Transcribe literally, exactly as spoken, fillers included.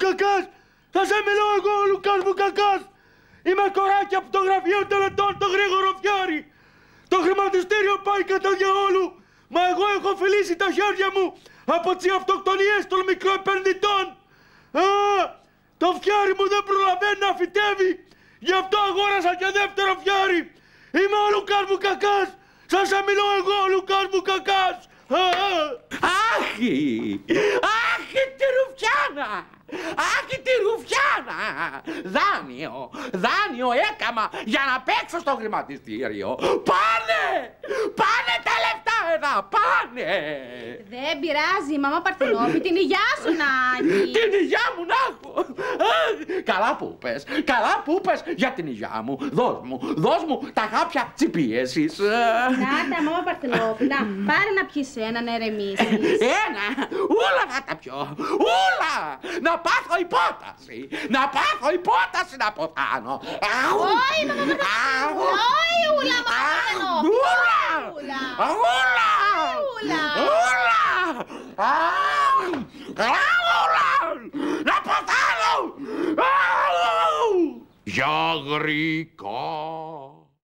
Κακάς! Θα σε μιλώ εγώ, ο Λουκάς μου Κακάς! Είμαι κοράκι από το γραφείο τελετών, το Γρήγορο Φτιάρι! Το χρηματιστήριο πάει κατά διαόλου, μα εγώ έχω φιλήσει τα χέρια μου από τις αυτοκτονίες των μικροεπενδυτών! Α, το φτιάρι μου δεν προλαβαίνει να φυτεύει, γι' αυτό αγόρασα και δεύτερο φτιάρι! Είμαι ο Λουκάς μου Κακάς! Σας σε μιλώ εγώ, ο Λουκάς μου Κακάς! Άχι! Άχι τη Ρουφιάνα! Άχι τη Ρουφιάνα! Δάνειο! Δάνειο έκαμα για να παίξω στο χρηματιστήριο! Πάνε! Πάνε τα λεφτά εδώ! Πάνε! Δεν πειράζει, μαμά Παρθενόπη, την υγειά σου να έχει! Την υγειά μου να έχω! Καλά που πες! Καλά που πες για την υγειά μου! Δώσ' μου! Δώσ' μου τα χάπια της πίεσης! Να τα, μαμά Παρθενόπη, να πάρε να πιεις ένα να ερεμήσεις. Ένα! Όλα θα τα πιω! Όλα! Να πάθω υπόταση! Να πάθω υπόταση να ποθάνω! Όχι, μαμά Παρθενόπη! Όχι, ούλα, μαμά Παρθενόπη! Ούλα! Ούλα! Ούλα! Ούλα! Να ποθάνω! Για γρήκα!